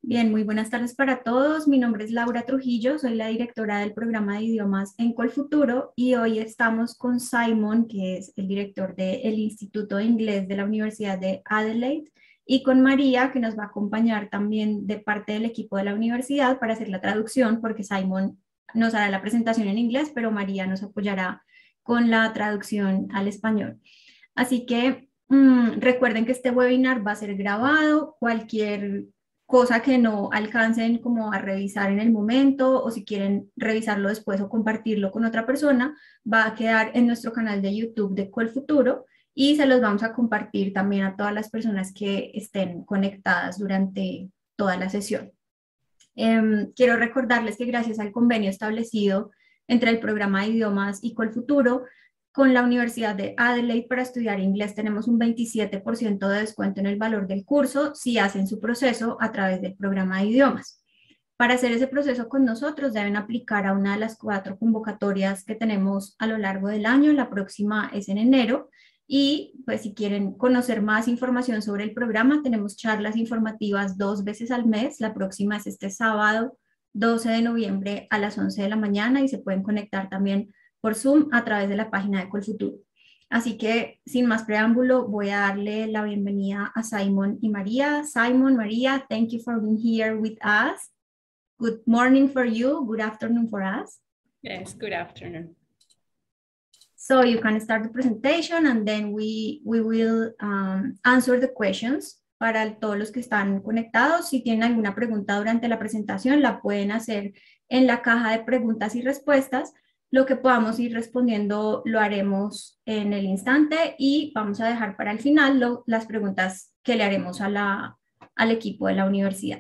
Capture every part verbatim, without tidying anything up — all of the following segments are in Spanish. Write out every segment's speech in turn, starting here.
Bien, muy buenas tardes para todos. Mi nombre es Laura Trujillo, soy la directora del programa de idiomas en Colfuturo y hoy estamos con Simon, que es el director del Instituto de Inglés de la Universidad de Adelaide, y con María, que nos va a acompañar también de parte del equipo de la universidad para hacer la traducción, porque Simon nos hará la presentación en inglés, pero María nos apoyará con la traducción al español. Así que mm, recuerden que este webinar va a ser grabado. Cualquier cosa que no alcancen como a revisar en el momento o si quieren revisarlo después o compartirlo con otra persona, va a quedar en nuestro canal de YouTube de Colfuturo y se los vamos a compartir también a todas las personas que estén conectadas durante toda la sesión. Em, quiero recordarles que gracias al convenio establecido entre el programa de idiomas y Colfuturo con la Universidad de Adelaide para estudiar inglés tenemos un veintisiete por ciento de descuento en el valor del curso si hacen su proceso a través del programa de idiomas. Para hacer ese proceso con nosotros deben aplicar a una de las cuatro convocatorias que tenemos a lo largo del año. La próxima es en enero. Y pues si quieren conocer más información sobre el programa, tenemos charlas informativas dos veces al mes. La próxima es este sábado doce de noviembre a las once de la mañana y se pueden conectar también por Zoom a través de la página de Colfuturo. Así que sin más preámbulo, voy a darle la bienvenida a Simon y María. Simon, María, thank you for being here with us. Good morning for you, good afternoon for us. Yes, good afternoon. So you can start the presentation and then we, we will um, answer the questions. Para todos los que están conectados, si tienen alguna pregunta durante la presentación, la pueden hacer en la caja de preguntas y respuestas. Lo que podamos ir respondiendo lo haremos en el instante y vamos a dejar para el final lo, las preguntas que le haremos a la, al equipo de la universidad.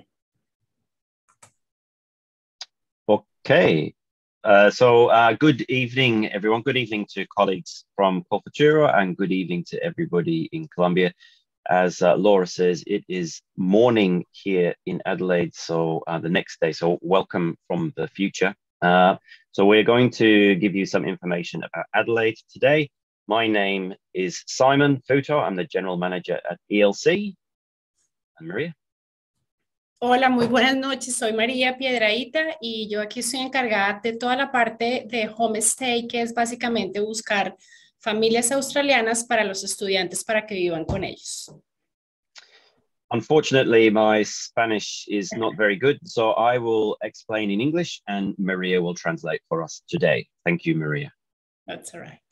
Okay, uh, so uh, good evening, everyone. Good evening to colleagues from Colfuturo and good evening to everybody in Colombia. As uh, Laura says, it is morning here in Adelaide, so uh, the next day, so welcome from the future. Uh, so we're going to give you some information about Adelaide today. My name is Simon Futo. I'm the General Manager at E L C. And Maria? Hola, muy buenas noches. Soy María Piedrahita y yo aquí estoy encargada de toda la parte de homestay, que es básicamente buscar familias australianas para los estudiantes para que vivan con ellos. Unfortunately, my Spanish is not very good, so I will explain in English and Maria will translate for us today. Thank you, Maria. That's all right.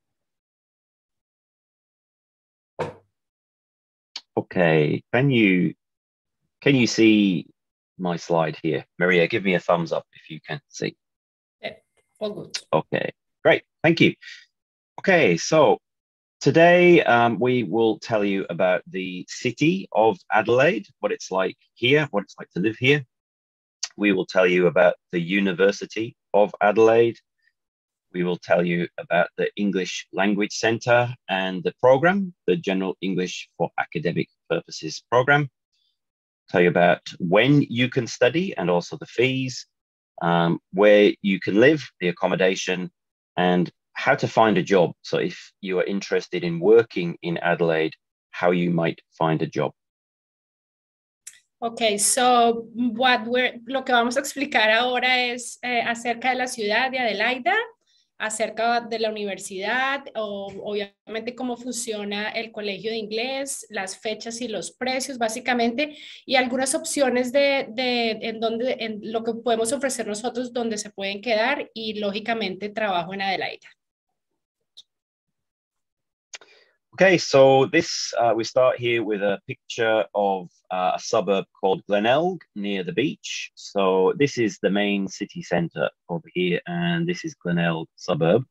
Okay, can you can you see my slide here? Maria, give me a thumbs up if you can see. Yeah, all good. Okay, great, thank you. Okay, so today um, we will tell you about the city of Adelaide, what it's like here, what it's like to live here. We will tell you about the University of Adelaide. We will tell you about the English Language Centre and the program, the General English for Academic Purposes program. Tell you about when you can study and also the fees, um, where you can live, the accommodation, and how to find a job. So if you are interested in working in Adelaide, how you might find a job. Okay, so what we're, lo que vamos a explicar ahora es eh, acerca de la ciudad de Adelaida, acerca de la universidad, o obviamente cómo funciona el colegio de inglés, las fechas y los precios básicamente, y algunas opciones de, de en, donde, en lo que podemos ofrecer nosotros donde se pueden quedar y lógicamente trabajo en Adelaida. Okay, so this, uh, we start here with a picture of uh, a suburb called Glenelg near the beach. So this is the main city centre over here, and this is Glenelg suburb.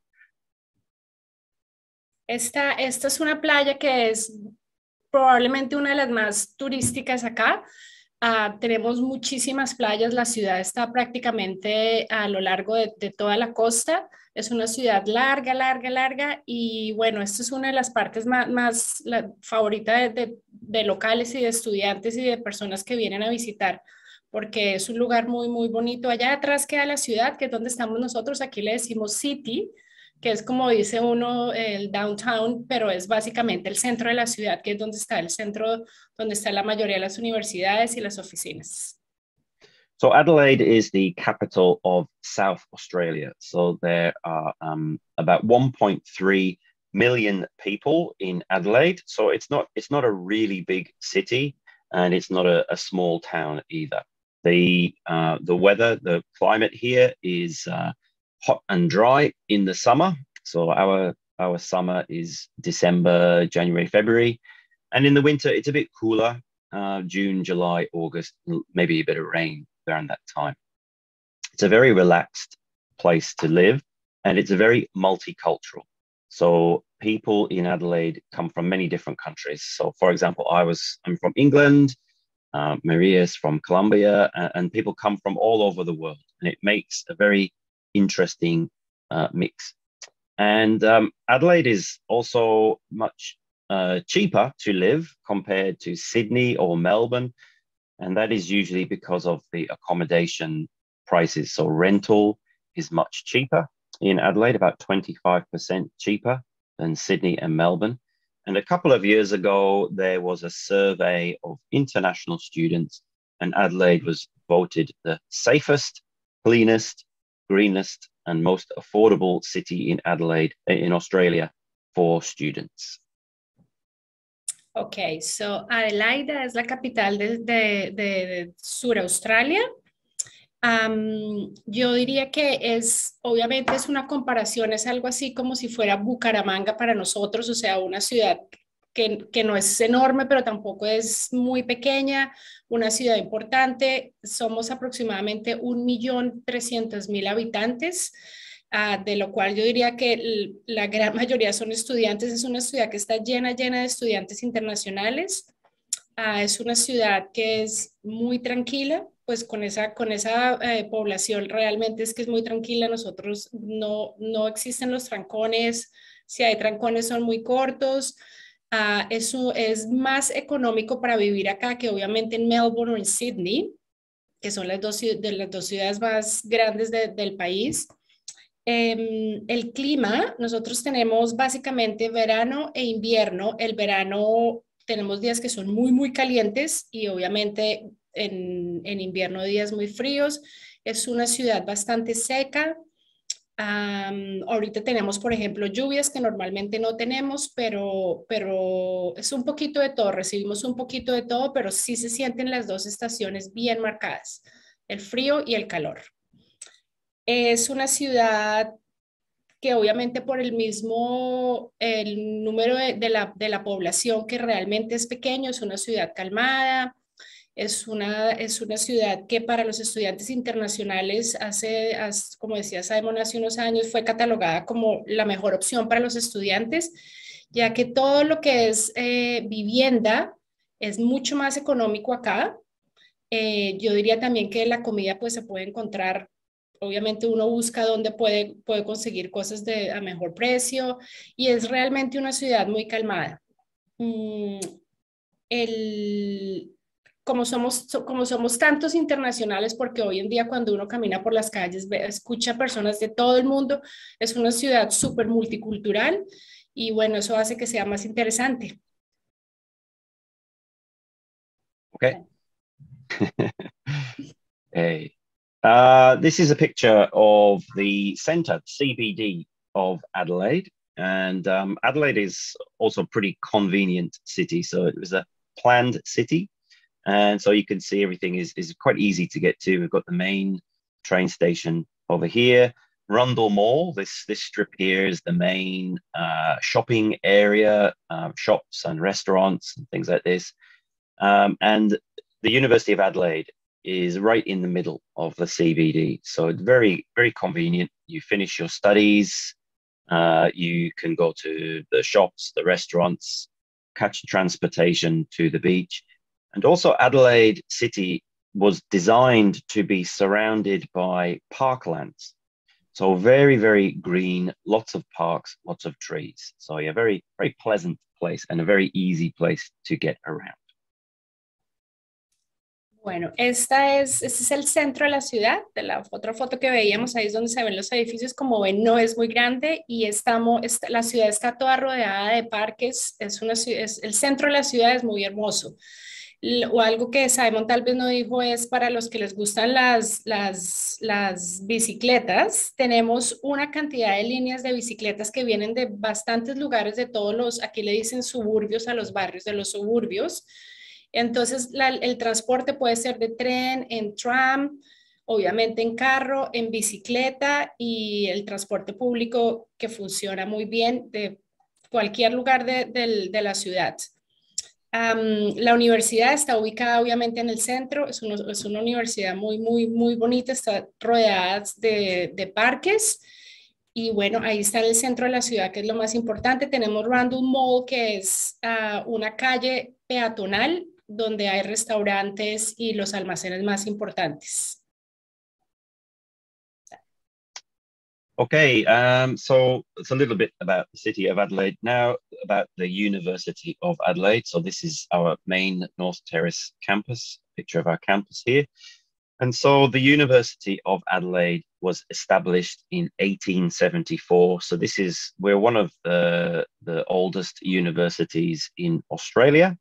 Esta, esta es una playa que es probablemente una de las más turísticas acá. Uh, tenemos muchísimas playas, la ciudad está prácticamente a lo largo de, de toda la costa. Es una ciudad larga, larga, larga y bueno, esta es una de las partes más, más la favorita de, de, de locales y de estudiantes y de personas que vienen a visitar porque es un lugar muy, muy bonito. Allá atrás queda la ciudad, que es donde estamos nosotros, aquí le decimos City, que es como dice uno el downtown, pero es básicamente el centro de la ciudad, que es donde está el centro, donde está la mayoría de las universidades y las oficinas. So Adelaide is the capital of South Australia. So there are um, about one point three million people in Adelaide. So it's not it's not a really big city, and it's not a, a small town either. The uh, the weather, the climate here is uh, hot and dry in the summer. So our our summer is December, January, February, and in the winter it's a bit cooler, uh, June, July, August, maybe a bit of rain around that time. It's a very relaxed place to live, and it's a very multicultural. So people in Adelaide come from many different countries. So, for example, I was I'm from England. Uh, Maria's from Colombia, and, and people come from all over the world, and it makes a very interesting uh, mix. And um, Adelaide is also much uh, cheaper to live compared to Sydney or Melbourne, and that is usually because of the accommodation prices. So rental is much cheaper in Adelaide, about twenty-five percent cheaper than Sydney and Melbourne. And a couple of years ago, there was a survey of international students, and Adelaide was voted the safest, cleanest, greenest, and most affordable city in Adelaide, in Australia, for students. Ok, so Adelaida es la capital de, de, de Sur Australia. Um, yo diría que es, obviamente es una comparación, es algo así como si fuera Bucaramanga para nosotros, o sea, una ciudad que, que no es enorme, pero tampoco es muy pequeña, una ciudad importante. Somos aproximadamente un millón trescientos mil habitantes. Uh, de lo cual yo diría que el, la gran mayoría son estudiantes. Es una ciudad que está llena, llena de estudiantes internacionales. Uh, es una ciudad que es muy tranquila, pues con esa, con esa eh, población realmente es que es muy tranquila. Nosotros no, no existen los trancones, si hay trancones son muy cortos. Uh, eso es más económico para vivir acá que obviamente en Melbourne o en Sydney, que son las dos, de las dos ciudades más grandes de, del país. Eh, el clima, nosotros tenemos básicamente verano e invierno. El verano tenemos días que son muy, muy calientes y obviamente en, en invierno días muy fríos. Es una ciudad bastante seca. Um, ahorita tenemos, por ejemplo, lluvias que normalmente no tenemos, pero, pero es un poquito de todo. Recibimos un poquito de todo, pero sí se sienten las dos estaciones bien marcadas, el frío y el calor. Es una ciudad que obviamente por el mismo el número de, de, la, de la población que realmente es pequeño, es una ciudad calmada, es una, es una ciudad que para los estudiantes internacionales hace, hace, como decía Simon, hace unos años fue catalogada como la mejor opción para los estudiantes, ya que todo lo que es eh, vivienda es mucho más económico acá. Eh, yo diría también que la comida pues se puede encontrar. Obviamente uno busca dónde puede, puede conseguir cosas de, a mejor precio, y es realmente una ciudad muy calmada. Mm, el, como, somos, como somos tantos internacionales, porque hoy en día cuando uno camina por las calles, ve, escucha personas de todo el mundo, es una ciudad súper multicultural y bueno, eso hace que sea más interesante. Okay. Hey. Uh, this is a picture of the centre, C B D of Adelaide. And um, Adelaide is also a pretty convenient city. So it was a planned city. And so you can see everything is, is quite easy to get to. We've got the main train station over here. Rundle Mall, this, this strip here is the main uh, shopping area, uh, shops and restaurants and things like this. Um, and the University of Adelaide is right in the middle of the C B D. So it's very, very convenient. You finish your studies, uh, you can go to the shops, the restaurants, catch transportation to the beach. And also Adelaide City was designed to be surrounded by parklands. So very, very green, lots of parks, lots of trees. So yeah, very, very pleasant place and a very easy place to get around. Bueno, esta es, este es el centro de la ciudad. De la otra foto que veíamos, ahí es donde se ven los edificios. Como ven, no es muy grande y estamos, esta, la ciudad está toda rodeada de parques. Es una, es, el centro de la ciudad es muy hermoso. O algo que Simon tal vez no dijo es para los que les gustan las, las, las bicicletas. Tenemos una cantidad de líneas de bicicletas que vienen de bastantes lugares de todos los, aquí le dicen suburbios a los barrios de los suburbios. Entonces, la, el transporte puede ser de tren, en tram, obviamente en carro, en bicicleta y el transporte público que funciona muy bien de cualquier lugar de, de, de la ciudad. Um, la universidad está ubicada obviamente en el centro, es, uno, es una universidad muy, muy, muy bonita, está rodeada de, de parques. Y bueno, ahí está en el centro de la ciudad, que es lo más importante. Tenemos Randall Mall, que es uh, una calle peatonal donde hay restaurantes y los almacenes más importantes. Okay, um, so it's a little bit about the city of Adelaide. Now about the University of Adelaide. So this is our main North Terrace campus, picture of our campus here. And so the University of Adelaide was established in eighteen seventy-four. So this is, we're one of the, the oldest universities in Australia.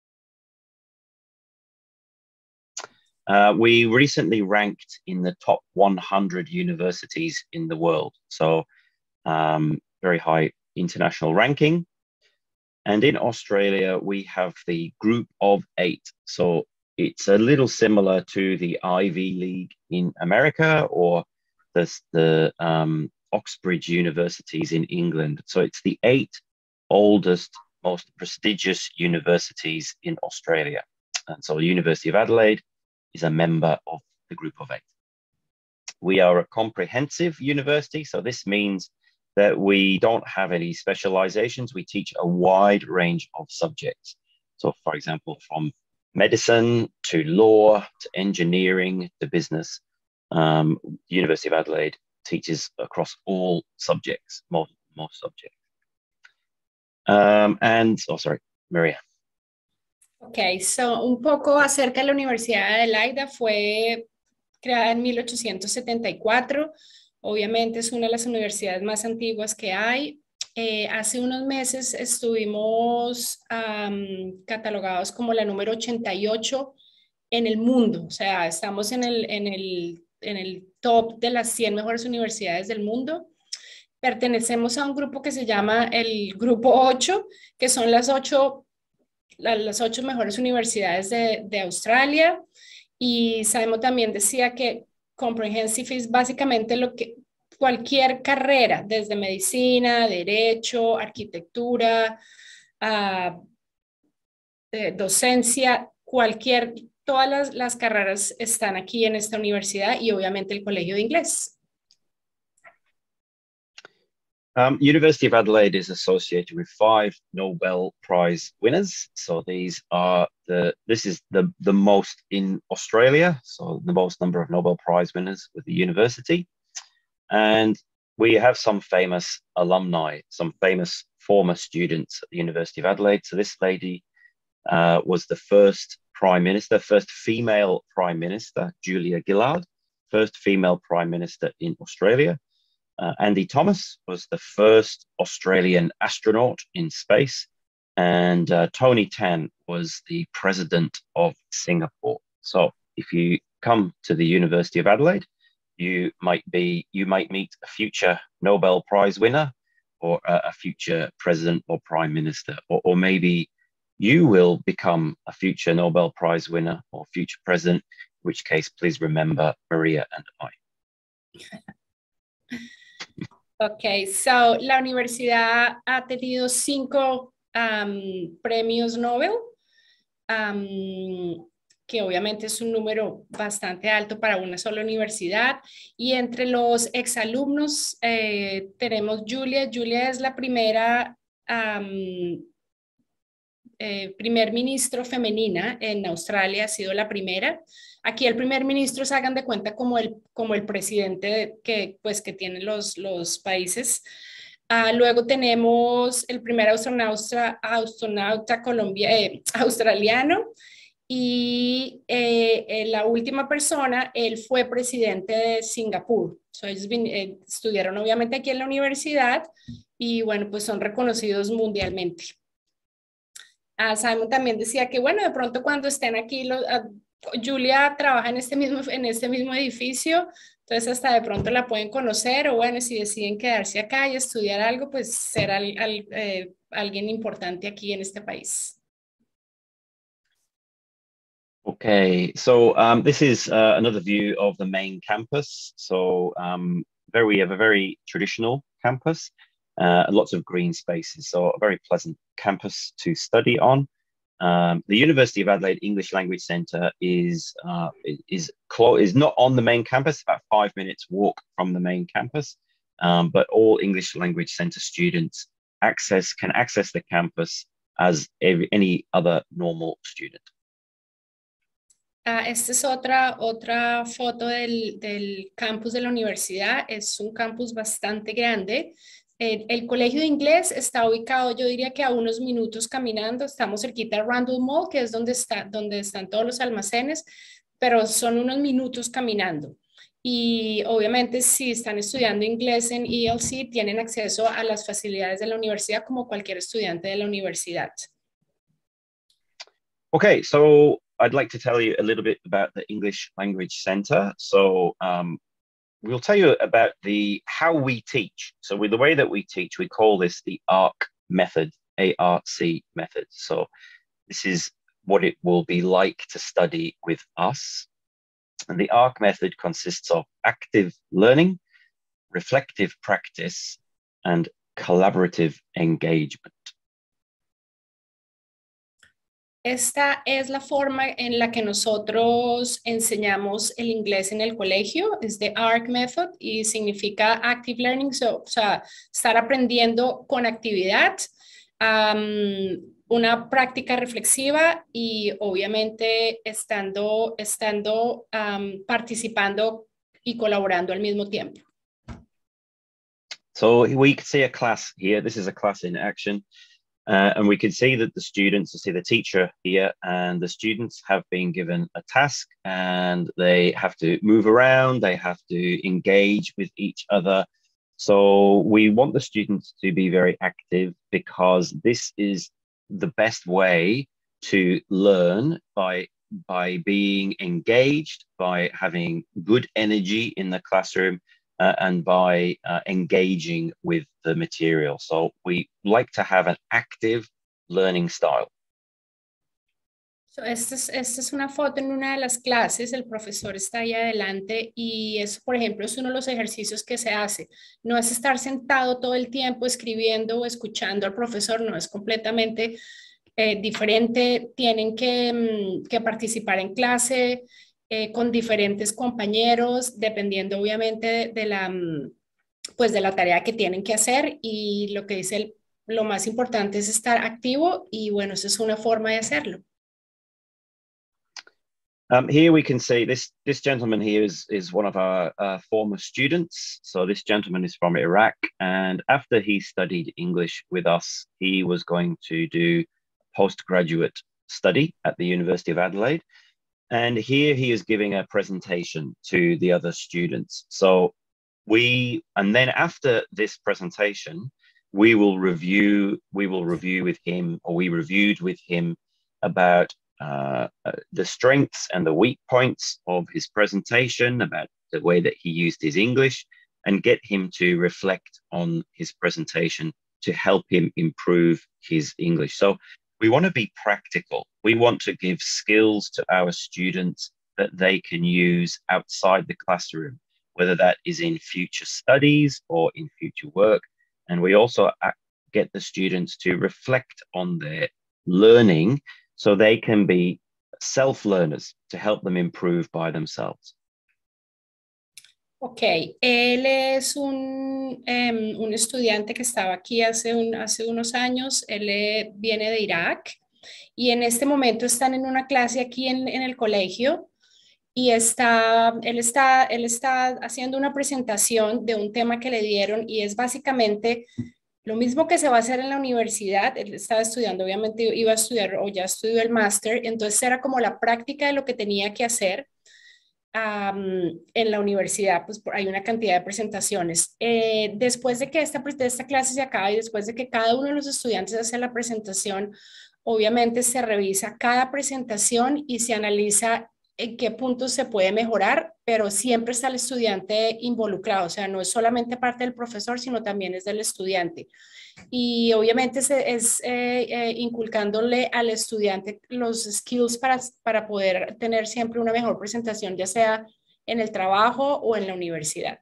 Uh, we recently ranked in the top one hundred universities in the world. So um, very high international ranking. And in Australia, we have the group of eight. So it's a little similar to the Ivy League in America or the, the um, Oxbridge universities in England. So it's the eight oldest, most prestigious universities in Australia. And so the University of Adelaide is a member of the group of eight. We are a comprehensive university, so this means that we don't have any specializations. We teach a wide range of subjects. So for example, from medicine to law to engineering to business, um, the University of Adelaide teaches across all subjects, most, most subjects. Um, and, oh, sorry, Maria. Ok, so un poco acerca de la Universidad de Adelaida. Fue creada en mil ochocientos setenta y cuatro. Obviamente es una de las universidades más antiguas que hay. Eh, hace unos meses estuvimos um, catalogados como la número ochenta y ocho en el mundo. O sea, estamos en el, en el, en el top de las cien mejores universidades del mundo. Pertenecemos a un grupo que se llama el Grupo ocho, que son las ocho las ocho mejores universidades de, de Australia. Y Simon también decía que comprehensive es básicamente lo que cualquier carrera, desde medicina, derecho, arquitectura, uh, eh, docencia, cualquier, todas las, las carreras están aquí en esta universidad y obviamente el Colegio de Inglés. Um, University of Adelaide is associated with five Nobel Prize winners. So these are the, this is the, the most in Australia. So the most number of Nobel Prize winners with the university. And we have some famous alumni, some famous former students at the University of Adelaide. So this lady uh, was the first Prime Minister, first female Prime Minister, Julia Gillard, first female Prime Minister in Australia. Uh, Andy Thomas was the first Australian astronaut in space, and uh, Tony Tan was the president of Singapore. So if you come to the University of Adelaide, you might be, you might meet a future Nobel Prize winner or a, a future president or prime minister, or, or maybe you will become a future Nobel Prize winner or future president, in which case, please remember Maria and I. Ok, so la universidad ha tenido cinco um, premios Nobel, um, que obviamente es un número bastante alto para una sola universidad. Y entre los exalumnos eh, tenemos Julia. Julia es la primera um, eh, primer ministro femenina en Australia, ha sido la primera. Aquí el primer ministro se hagan de cuenta como el, como el presidente que, pues, que tienen los, los países. Uh, luego tenemos el primer astronauta, astronauta Colombia, eh, australiano, y eh, eh, la última persona, él fue presidente de Singapur. So, ellos vin, eh, estudiaron obviamente aquí en la universidad y bueno, pues son reconocidos mundialmente. Uh, Simon también decía que bueno, de pronto cuando estén aquí, lo, uh, Julia trabaja en este, mismo, en este mismo edificio, entonces hasta de pronto la pueden conocer o bueno, si deciden quedarse acá y estudiar algo, pues ser al, al, eh, alguien importante aquí en este país. Okay, so um, this is uh, another view of the main campus. So um, very, we have a very traditional campus, uh, lots of green spaces, so a very pleasant campus to study on. Um, the University of Adelaide English Language Centre is uh, is is not on the main campus, about five minutes walk from the main campus, um, but all English Language Centre students access can access the campus as every, any other normal student. Uh, esta es otra, otra foto del, del campus de la universidad. Es un campus bastante grande. Eh, el colegio de inglés está ubicado, yo diría que a unos minutos caminando. Estamos cerquita de Rundle Mall, que es donde, está, donde están todos los almacenes, pero son unos minutos caminando. Y obviamente si están estudiando inglés en E L C, tienen acceso a las facilidades de la universidad como cualquier estudiante de la universidad. Okay, so I'd like to tell you a little bit about the English Language Centre. So um, we'll tell you about the how we teach. So with the way that we teach, we call this the ARC method, A R C method. So this is what it will be like to study with us. And the ARC method consists of active learning, reflective practice, and collaborative engagement. Esta es la forma en la que nosotros enseñamos el inglés en el colegio, es the ARC method y significa active learning, so, o sea, estar aprendiendo con actividad, um, una práctica reflexiva y obviamente estando, estando um, participando y colaborando al mismo tiempo. So we can see a class here. This is a class in action. Uh, and we can see that the students, see the teacher here, and the students have been given a task and they have to move around, they have to engage with each other. So we want the students to be very active because this is the best way to learn by, by being engaged, by having good energy in the classroom, Uh, and by uh, engaging with the material. So we like to have an active learning style. So esta es, esta es una foto en una de las clases, el profesor está ahí adelante y eso, por ejemplo, es uno de los ejercicios que se hace. No es estar sentado todo el tiempo escribiendo o escuchando al profesor, no, es completamente eh, diferente. Tienen que, que participar en clase, Eh, con diferentes compañeros, dependiendo obviamente de, de, la, pues de la tarea que tienen que hacer y lo que dice el, lo más importante es estar activo y bueno, eso es una forma de hacerlo. Um, here we can see this, this gentleman here is, is one of our uh, former students. So this gentleman is from Iraq, and after he studied English with us, he was going to do postgraduate study at the University of Adelaide. And here he is giving a presentation to the other students. So we, and then after this presentation, we will review, we will review with him, or we reviewed with him about uh, the strengths and the weak points of his presentation, about the way that he used his English, and get him to reflect on his presentation to help him improve his English. So we want to be practical. We want to give skills to our students that they can use outside the classroom, whether that is in future studies or in future work. And we also get the students to reflect on their learning so they can be self-learners to help them improve by themselves. Ok, él es un, um, un estudiante que estaba aquí hace, un, hace unos años, él eh, viene de Irak y en este momento están en una clase aquí en, en el colegio y está, él, está, él está haciendo una presentación de un tema que le dieron y es básicamente Lo mismo que se va a hacer en la universidad, él estaba estudiando, obviamente iba a estudiar o ya estudió el máster, entonces era como la práctica de lo que tenía que hacer um, en la universidad, pues hay una cantidad de presentaciones. Eh, después de que esta, de esta clase se acaba y después de que cada uno de los estudiantes hace la presentación, obviamente se revisa cada presentación y se analiza en qué puntos se puede mejorar, pero siempre está el estudiante involucrado, o sea, no es solamente parte del profesor, sino también es del estudiante. Y obviamente se, es eh, eh, inculcándole al estudiante los skills para, para poder tener siempre una mejor presentación, ya sea en el trabajo o en la universidad.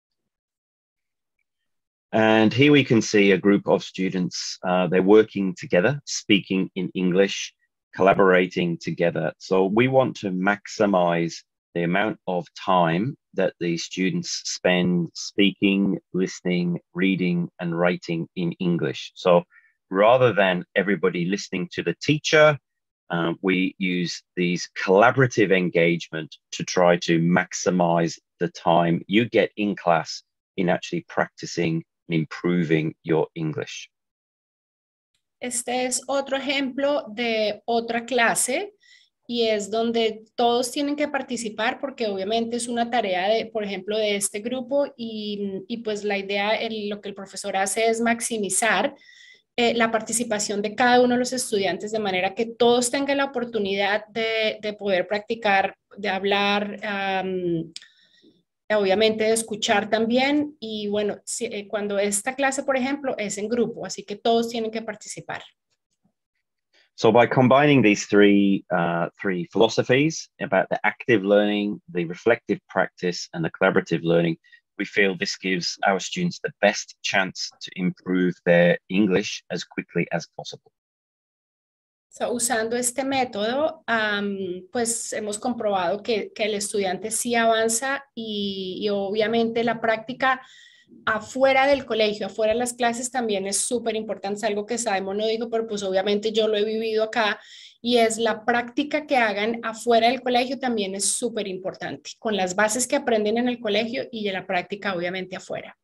And here we can see a group of students, uh, they're working together, speaking in English, collaborating together. So we want to maximize the amount of time that the students spend speaking, listening, reading, and writing in English. So rather than everybody listening to the teacher, uh, we use these collaborative engagement to try to maximize the time you get in class in actually practicing and improving your English. Este es otro ejemplo de otra clase y es donde todos tienen que participar porque obviamente es una tarea de, por ejemplo, de este grupo y, y pues la idea, el, lo que el profesor hace es maximizar eh, la participación de cada uno de los estudiantes de manera que todos tengan la oportunidad de, de poder practicar, de hablar, um, obviamente de escuchar también y bueno, si, eh, cuando esta clase, por ejemplo, es en grupo, así que todos tienen que participar. So by combining these three, uh, three philosophies about the active learning, the reflective practice, and the collaborative learning, we feel this gives our students the best chance to improve their English as quickly as possible. So, usando este método, um, pues hemos comprobado que, que el estudiante sí avanza y, y obviamente la práctica afuera del colegio, afuera de las clases también es súper importante, es algo que Simon no dijo, pero pues obviamente yo lo he vivido acá y es la práctica que hagan afuera del colegio también es súper importante, con las bases que aprenden en el colegio y de la práctica obviamente afuera.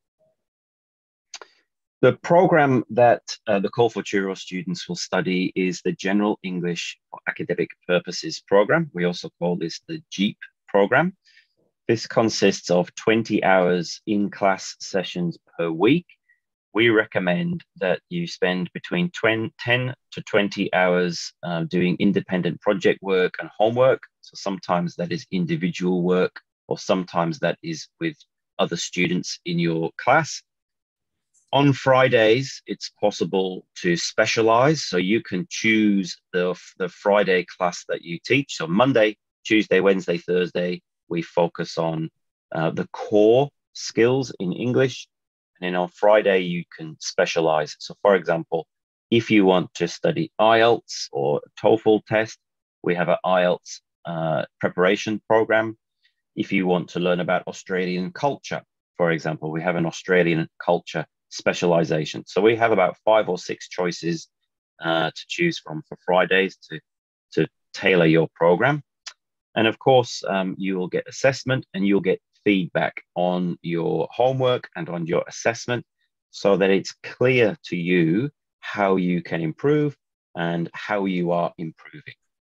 The program that uh, the Call Futuro students will study is the General English for Academic Purposes program. We also call this the JEEP program. This consists of twenty hours in-class sessions per week. We recommend that you spend between ten to twenty hours uh, doing independent project work and homework. So sometimes that is individual work, or sometimes that is with other students in your class. On Fridays, it's possible to specialize. So you can choose the, the Friday class that you teach. So Monday, Tuesday, Wednesday, Thursday, we focus on uh, the core skills in English. And then on Friday, you can specialize. So for example, if you want to study I E L T S or a TOEFL test, we have an I E L T S uh, preparation program. If you want to learn about Australian culture, for example, we have an Australian culture specialization. So we have about five or six choices uh, to choose from for Fridays to, to tailor your program. And of course, um, you will get assessment and you'll get feedback on your homework and on your assessment so that it's clear to you how you can improve and how you are improving.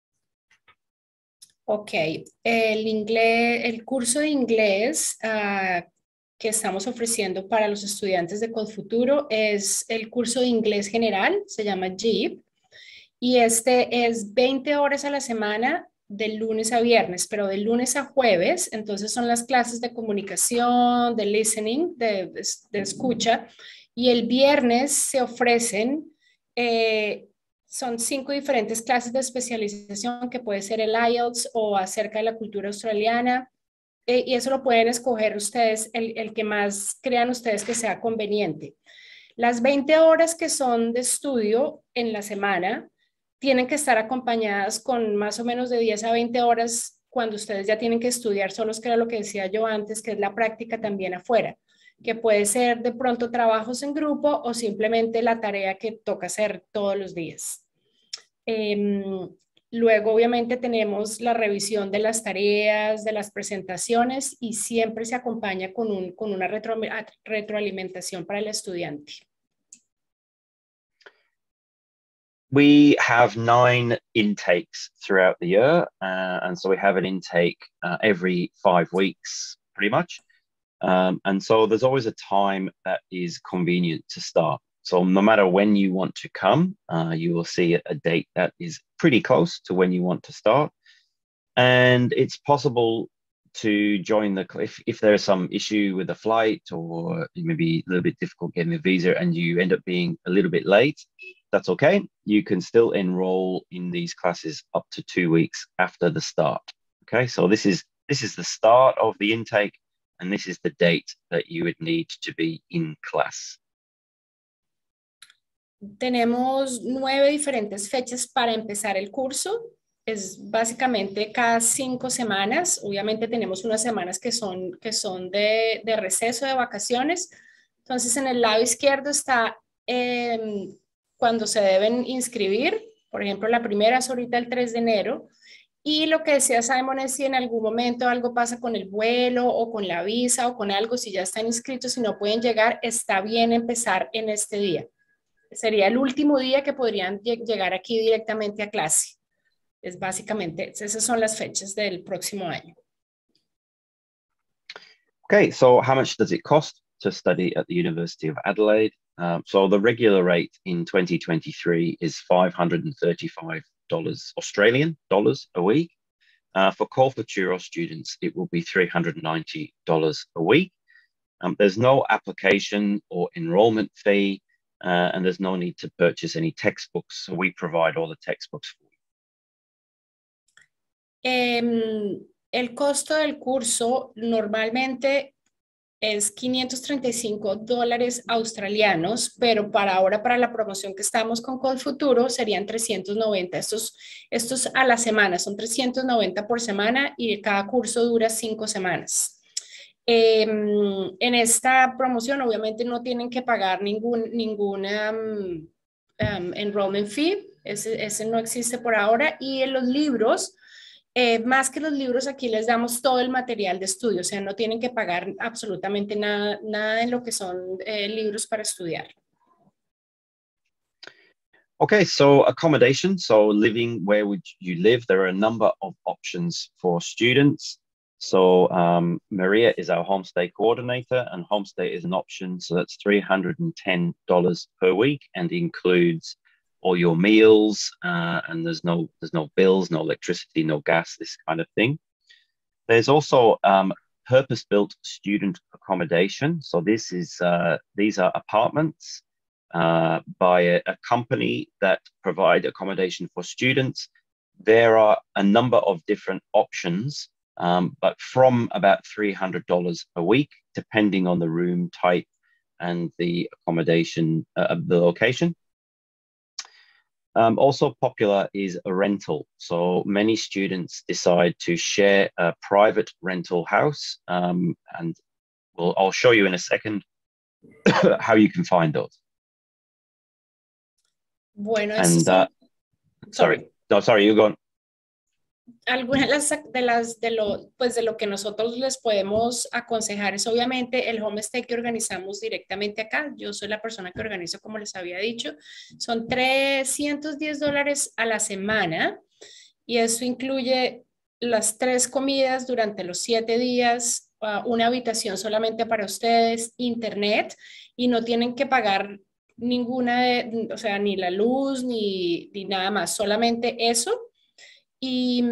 Ok, el, inglés, el curso de inglés uh, que estamos ofreciendo para los estudiantes de Colfuturo es el curso de inglés general, se llama JEEP, y este es veinte horas a la semana de lunes a viernes, pero de lunes a jueves, entonces son las clases de comunicación, de listening, de, de, de escucha, y el viernes se ofrecen, eh, son cinco diferentes clases de especialización que puede ser el I E L T S o acerca de la cultura australiana, eh, y eso lo pueden escoger ustedes, el, el que más crean ustedes que sea conveniente. Las veinte horas que son de estudio en la semana tienen que estar acompañadas con más o menos de diez a veinte horas cuando ustedes ya tienen que estudiar solos, que era lo que decía yo antes, que es la práctica también afuera, que puede ser de pronto trabajos en grupo o simplemente la tarea que toca hacer todos los días. Eh, luego, obviamente, tenemos la revisión de las tareas, de las presentaciones y siempre se acompaña con, un, con una retro, retroalimentación para el estudiante. We have nine intakes throughout the year, uh, and so we have an intake uh, every five weeks, pretty much. Um, and so there's always a time that is convenient to start. So no matter when you want to come, uh, you will see a date that is pretty close to when you want to start. And it's possible to join the, if, if there's some issue with the flight or maybe a little bit difficult getting a visa and you end up being a little bit late, that's okay. You can still enroll in these classes up to two weeks after the start. Okay, so this is this is the start of the intake, and this is the date that you would need to be in class. Tenemos nueve diferentes fechas para empezar el curso. Es básicamente cada cinco semanas. Obviamente tenemos unas semanas que son, que son de, de receso, de vacaciones. Entonces en el lado izquierdo está eh, cuando se deben inscribir. Por ejemplo, la primera es ahorita el tres de enero. Y lo que decía Simon es si en algún momento algo pasa con el vuelo o con la visa o con algo, si ya están inscritos y no pueden llegar, está bien empezar en este día. Sería el último día que podrían llegar aquí directamente a clase. Es básicamente, esas son las fechas del próximo año. Okay, so how much does it cost to study at the University of Adelaide? Um, so the regular rate in twenty twenty-three is five hundred thirty-five dollars Australian dollars a week. Uh, for Colfuturo students, it will be three hundred ninety dollars a week. Um, there's no application or enrollment fee, uh, and there's no need to purchase any textbooks. So we provide all the textbooks for you. Eh, el costo del curso normalmente es quinientos treinta y cinco dólares australianos, pero para ahora, para la promoción que estamos con Colfuturo, serían trescientos noventa. Estos, estos a la semana, son trescientos noventa por semana y cada curso dura cinco semanas. Eh, en esta promoción, obviamente, no tienen que pagar ningún, ningún um, um, enrollment fee, ese, ese no existe por ahora, y en los libros, Eh, más que los libros, aquí les damos todo el material de estudio, o sea, no tienen que pagar absolutamente nada, nada en lo que son eh, libros para estudiar. Okay, so accommodation, so living where would you live? There are a number of options for students. So um, Maria is our homestay coordinator, and homestay is an option, so that's three hundred ten dollars per week and includes all your meals, uh, and there's no there's no bills, no electricity, no gas, this kind of thing. There's also um, purpose-built student accommodation. So this is uh, these are apartments uh, by a, a company that provide accommodation for students. There are a number of different options, um, but from about three hundred dollars a week, depending on the room type and the accommodation, uh, the location. Um, also popular is a rental. So many students decide to share a private rental house, um, and we'll, I'll show you in a second how you can find those. Bueno, and uh, sorry, no, sorry, you go on. Algunas de las, de las de lo pues de lo que nosotros les podemos aconsejar es obviamente el homestay que organizamos directamente acá. Yo soy la persona que organizo, como les había dicho. Son trescientos diez dólares a la semana y eso incluye las tres comidas durante los siete días, uh, una habitación solamente para ustedes, internet, y no tienen que pagar ninguna de, o sea, ni la luz ni, ni nada más, solamente eso. Y,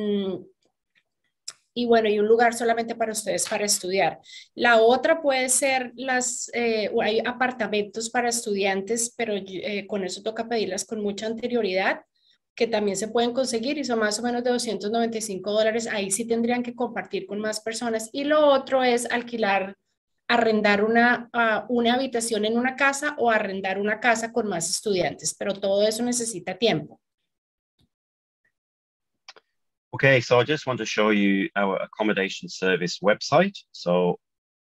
y bueno, y un lugar solamente para ustedes para estudiar. La otra puede ser las, eh, hay apartamentos para estudiantes, pero eh, con eso toca pedirlas con mucha anterioridad, que también se pueden conseguir y son más o menos de doscientos noventa y cinco dólares. Ahí sí tendrían que compartir con más personas. Y lo otro es alquilar, arrendar una, uh, una habitación en una casa o arrendar una casa con más estudiantes, pero todo eso necesita tiempo. Okay, so I just want to show you our accommodation service website. So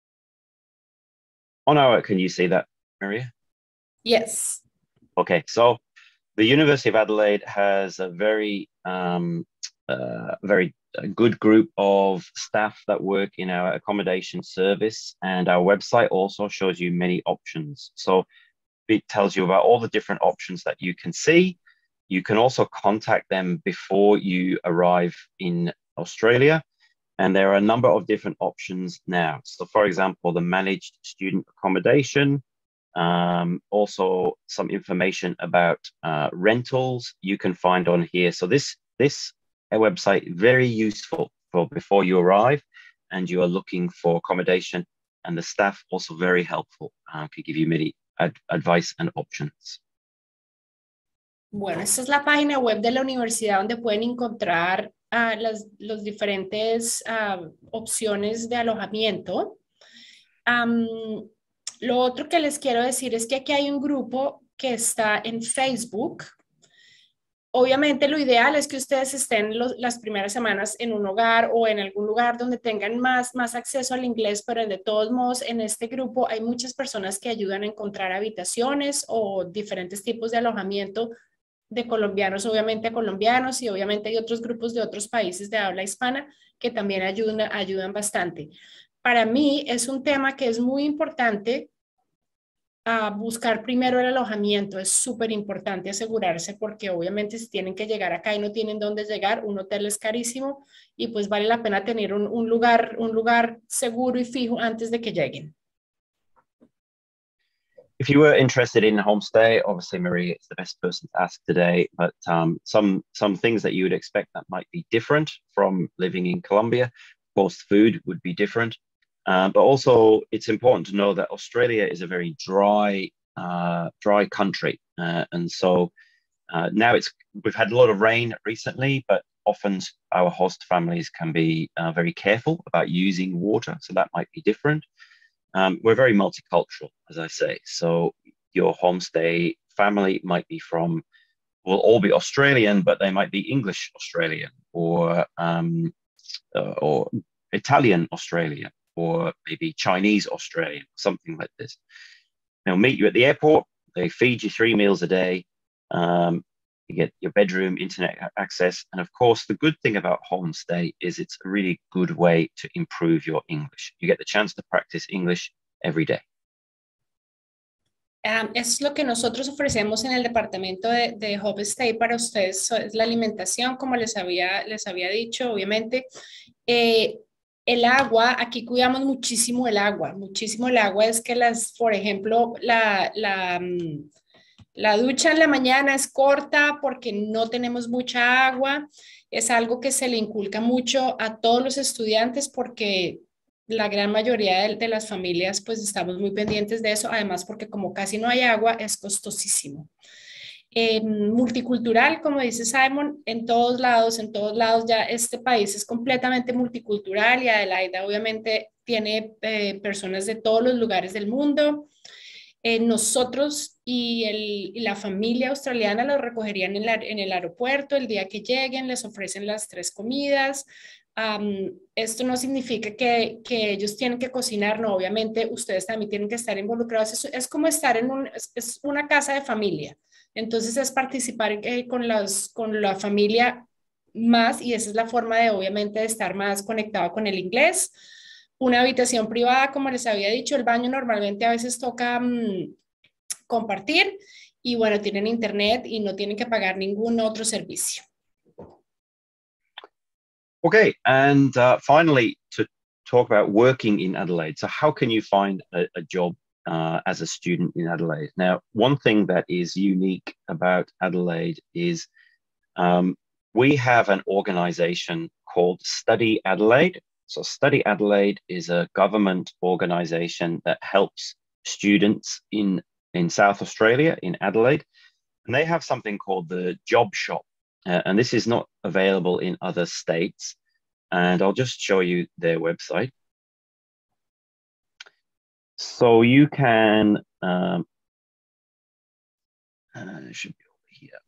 on our, can you see that, Maria? Yes. Okay, so the University of Adelaide has a very, um, uh, very good group of staff that work in our accommodation service, and our website also shows you many options. So it tells you about all the different options that you can see. You can also contact them before you arrive in Australia. And there are a number of different options now. So for example, the managed student accommodation, um, also some information about uh, rentals you can find on here. So this, this website, very useful for before you arrive and you are looking for accommodation, and the staff also very helpful, uh, can give you many ad advice and options. Bueno, esta es la página web de la universidad donde pueden encontrar uh, las los diferentes uh, opciones de alojamiento. Um, lo otro que les quiero decir es que aquí hay un grupo que está en Facebook. Obviamente lo ideal es que ustedes estén los, las primeras semanas en un hogar o en algún lugar donde tengan más, más acceso al inglés, pero de todos modos en este grupo hay muchas personas que ayudan a encontrar habitaciones o diferentes tipos de alojamiento de colombianos, obviamente a colombianos, y obviamente hay otros grupos de otros países de habla hispana que también ayudan, ayudan bastante. Para mí es un tema que es muy importante. A buscar primero el alojamiento, es súper importante asegurarse, porque obviamente si tienen que llegar acá y no tienen dónde llegar, un hotel es carísimo y pues vale la pena tener un, un, lugar, un lugar seguro y fijo antes de que lleguen. If you were interested in homestay, obviously Marie is the best person to ask today, but um, some, some things that you would expect that might be different from living in Colombia. Of course, food would be different. Uh, but also, it's important to know that Australia is a very dry, uh, dry country, uh, and so uh, now it's we've had a lot of rain recently. But often our host families can be uh, very careful about using water, so that might be different. Um, we're very multicultural, as I say. So your homestay family might be from, will all be Australian, but they might be English Australian or um, uh, or Italian Australian, or maybe Chinese Australian, something like this. They'll meet you at the airport. They feed you three meals a day. Um, you get your bedroom, internet access. And of course, the good thing about homestay is it's a really good way to improve your English. You get the chance to practice English every day. Um, es lo que nosotros ofrecemos en el departamento de, de Homestay para ustedes. Es la alimentación, como les había, les había dicho, obviamente. Eh, El agua, aquí cuidamos muchísimo el agua, muchísimo el agua. Es que las, por ejemplo, la, la, la ducha en la mañana es corta porque no tenemos mucha agua. Es algo que se le inculca mucho a todos los estudiantes porque la gran mayoría de, de las familias pues estamos muy pendientes de eso. Además porque como casi no hay agua es costosísimo. Eh, multicultural, como dice Simon, en todos lados, en todos lados ya este país es completamente multicultural y Adelaida obviamente tiene eh, personas de todos los lugares del mundo. Eh, nosotros y, el, y la familia australiana los recogerían en, la, en el aeropuerto el día que lleguen, les ofrecen las tres comidas. Um, esto no significa que, que ellos tienen que cocinar, no, obviamente ustedes también tienen que estar involucrados. Es, es como estar en un, es, es una casa de familia. Entonces es participar eh, con, los, con la familia más, y esa es la forma de obviamente de estar más conectado con el inglés. Una habitación privada, como les había dicho, el baño normalmente a veces toca mmm, compartir, y bueno, tienen internet y no tienen que pagar ningún otro servicio. Okay, and uh, finally, to talk about working in Adelaide. So how can you find a, a job uh, as a student in Adelaide? Now, one thing that is unique about Adelaide is um, we have an organization called Study Adelaide. So Study Adelaide is a government organization that helps students in, in South Australia, in Adelaide. And they have something called the Job Shop. Uh, and this is not available in other states. And I'll just show you their website. So you can, um, uh, it should be over here.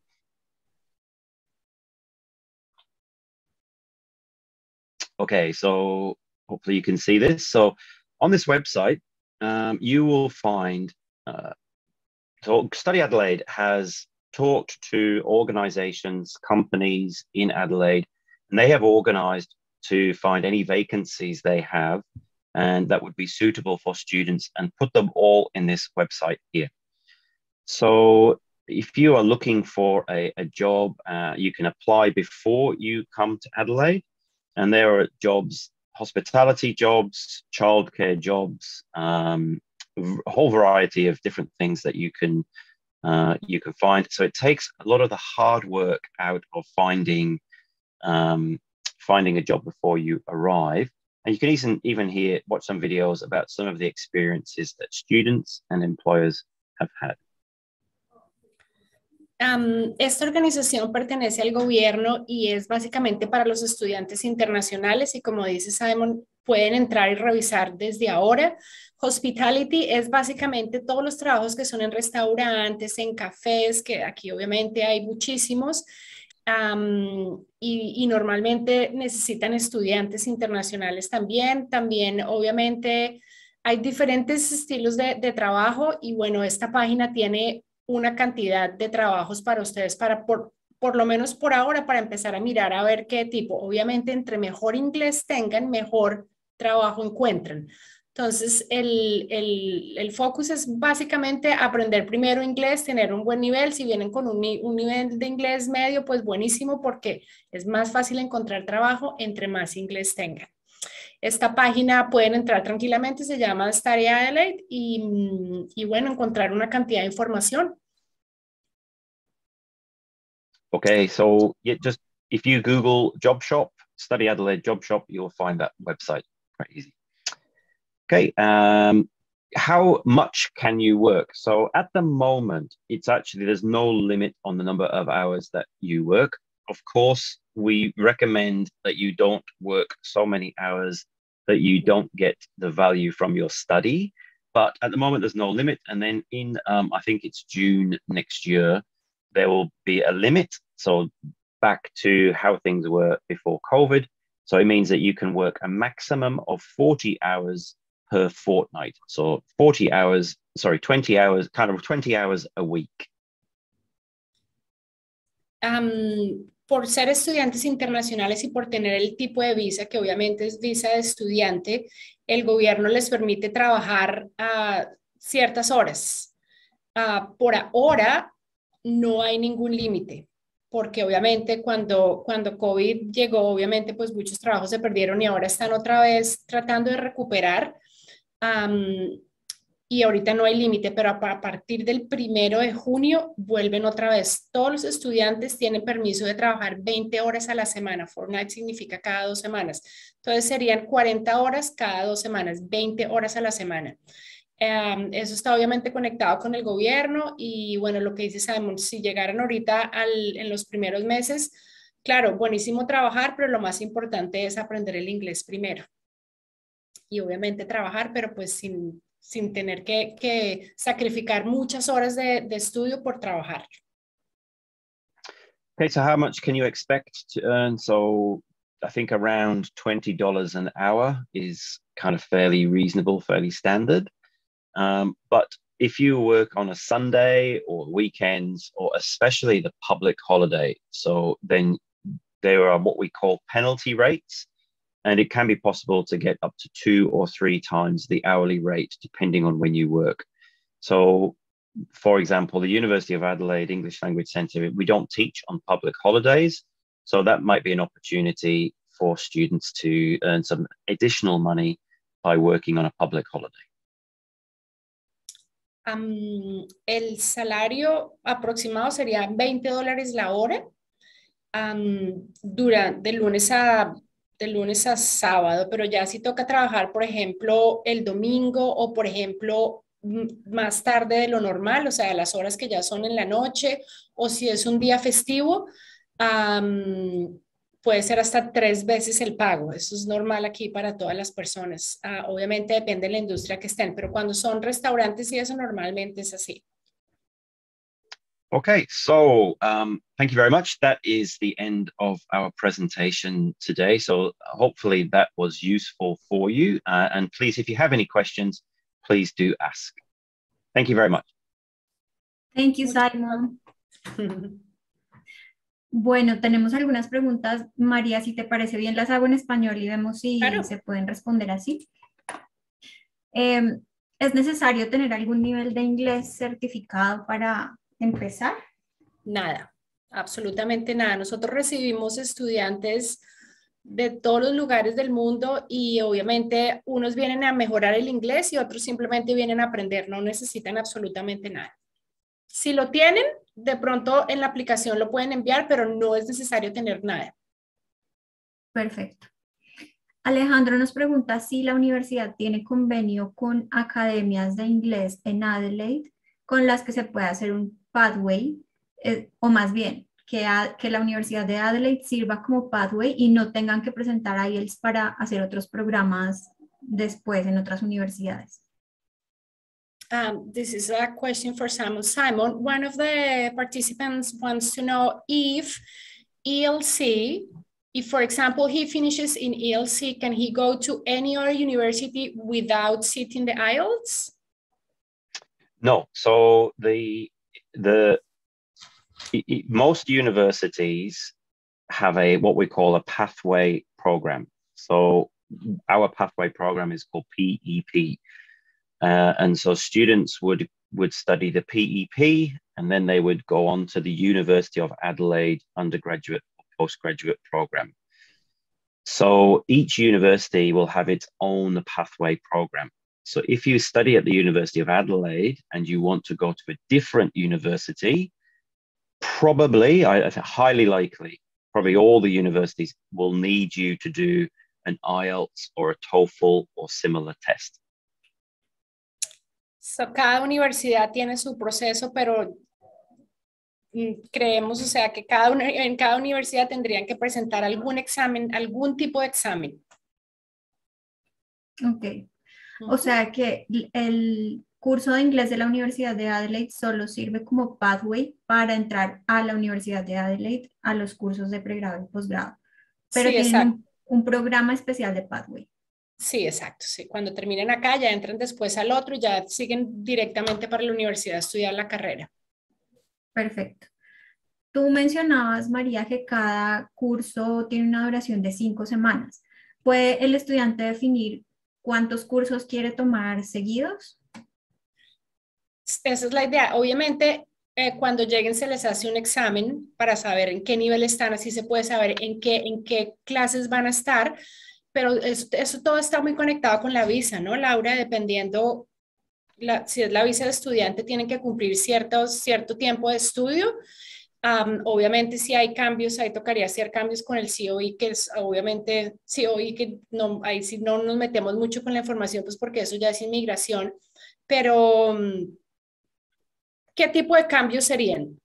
Okay, so hopefully you can see this. So on this website, um, you will find, uh, so Study Adelaide has talked to organizations, companies in Adelaide, and they have organized to find any vacancies they have and that would be suitable for students and put them all in this website here. So if you are looking for a, a job, uh, you can apply before you come to Adelaide. And there are jobs, hospitality jobs, childcare jobs, um, a whole variety of different things that you can uh, you can find. So it takes a lot of the hard work out of finding um, finding a job before you arrive. And you can even even hear watch some videos about some of the experiences that students and employers have had. Um, esta organización pertenece al gobierno y es básicamente para los estudiantes internacionales y como dice Simon, pueden entrar y revisar desde ahora. Hospitality es básicamente todos los trabajos que son en restaurantes, en cafés, que aquí obviamente hay muchísimos um, y, y normalmente necesitan estudiantes internacionales también. También obviamente hay diferentes estilos de, de trabajo y bueno, esta página tiene una cantidad de trabajos para ustedes, para por, por lo menos por ahora, para empezar a mirar a ver qué tipo. Obviamente, entre mejor inglés tengan, mejor trabajo encuentran. Entonces, el, el, el focus es básicamente aprender primero inglés, tener un buen nivel. Si vienen con un, un nivel de inglés medio, pues buenísimo, porque es más fácil encontrar trabajo entre más inglés tengan. Esta página pueden entrar tranquilamente, se llama Study Adelaide y, y bueno, encontrar una cantidad de información. Okay, so yeah, just if you Google job shop, Study Adelaide job shop, you'll find that website. Quite easy. Okay, um, how much can you work? So at the moment, it's actually, there's no limit on the number of hours that you work. Of course, we recommend that you don't work so many hours that you don't get the value from your study. But at the moment, there's no limit. And then in, um, I think it's June next year, there will be a limit. So back to how things were before COVID. So it means that you can work a maximum of forty hours per fortnight. So forty hours, sorry, twenty hours, kind of twenty hours a week. Um, por ser estudiantes internacionales y por tener el tipo de visa, que obviamente es visa de estudiante, el gobierno les permite trabajar a uh, ciertas horas. Uh, por ahora, no hay ningún límite, porque obviamente cuando, cuando COVID llegó, obviamente pues muchos trabajos se perdieron y ahora están otra vez tratando de recuperar um, y ahorita no hay límite, pero a, a partir del primero de junio vuelven otra vez. Todos los estudiantes tienen permiso de trabajar veinte horas a la semana. Fortnight significa cada dos semanas. Entonces serían cuarenta horas cada dos semanas, veinte horas a la semana. Um, eso está obviamente conectado con el gobierno y bueno, lo que dice Simon, si llegaran ahorita al, en los primeros meses, claro, buenísimo trabajar, pero lo más importante es aprender el inglés primero. Y obviamente trabajar, pero pues sin, sin tener que, que sacrificar muchas horas de, de estudio por trabajar. Okay, so how much can you expect to earn? So I think around twenty dollars an hour is kind of fairly reasonable, fairly standard. Um, but if you work on a Sunday or weekends, or especially the public holiday, so then there are what we call penalty rates, and it can be possible to get up to two or three times the hourly rate depending on when you work. So, for example, the University of Adelaide English Language Centre, we don't teach on public holidays, so that might be an opportunity for students to earn some additional money by working on a public holiday. Um, el salario aproximado sería veinte dólares la hora um, dura, de, lunes a, de lunes a sábado, pero ya si toca trabajar, por ejemplo, el domingo o, por ejemplo, más tarde de lo normal, o sea, las horas que ya son en la noche, o si es un día festivo, um, puede ser hasta tres veces el pago. Eso es normal aquí para todas las personas. Uh, obviamente depende de la industria que estén, pero cuando son restaurantes y eso normalmente es así. Okay, so um, thank you very much. That is the end of our presentation today. So hopefully that was useful for you. Uh, and please, if you have any questions, please do ask. Thank you very much. Thank you, Simon. Bueno, tenemos algunas preguntas. María, si te parece bien, las hago en español y vemos si claro. se pueden responder así. Eh, ¿Es necesario tener algún nivel de inglés certificado para empezar? Nada, absolutamente nada. Nosotros recibimos estudiantes de todos los lugares del mundo y obviamente unos vienen a mejorar el inglés y otros simplemente vienen a aprender, no necesitan absolutamente nada. Si lo tienen, de pronto en la aplicación lo pueden enviar, pero no es necesario tener nada. Perfecto. Alejandro nos pregunta si la universidad tiene convenio con academias de inglés en Adelaide con las que se puede hacer un pathway, eh, o más bien, que, a, que la Universidad de Adelaide sirva como pathway y no tengan que presentar I E L T S para hacer otros programas después en otras universidades. Um, this is a question for Simon. Simon, one of the participants wants to know if E L C, if for example he finishes in E L C, can he go to any other university without sitting the I E L T S? No, so the the most universities have a what we call a pathway program. So our pathway program is called P E P, uh, and so students would would study the P E P, and then they would go on to the University of Adelaide undergraduate or postgraduate program. So each university will have its own pathway program. So if you study at the University of Adelaide and you want to go to a different university, probably, I, I think highly likely, probably all the universities will need you to do an I E L T S or a TOEFL or similar test. So, cada universidad tiene su proceso, pero creemos, o sea, que cada una, en cada universidad tendrían que presentar algún examen, algún tipo de examen. Ok. O sea que el curso de inglés de la Universidad de Adelaide solo sirve como pathway para entrar a la Universidad de Adelaide a los cursos de pregrado y posgrado. Pero Sí, tienen un, un programa especial de pathway. Sí, exacto. Sí. Cuando terminen acá ya entran después al otro y ya siguen directamente para la universidad a estudiar la carrera. Perfecto. Tú mencionabas, María, que cada curso tiene una duración de cinco semanas. ¿Puede el estudiante definir cuántos cursos quiere tomar seguidos? Esa es la idea. Obviamente, eh, cuando lleguen se les hace un examen para saber en qué nivel están, así se puede saber en qué, en qué clases van a estar, pero eso, eso todo está muy conectado con la visa, ¿no, Laura? Dependiendo, la, si es la visa de estudiante, tienen que cumplir ciertos, cierto tiempo de estudio. Um, obviamente si hay cambios, ahí tocaría hacer cambios con el C O I, que es obviamente C O I, que no, ahí sí no nos metemos mucho con la información, pues porque eso ya es inmigración, pero um, ¿qué tipo de cambios serían?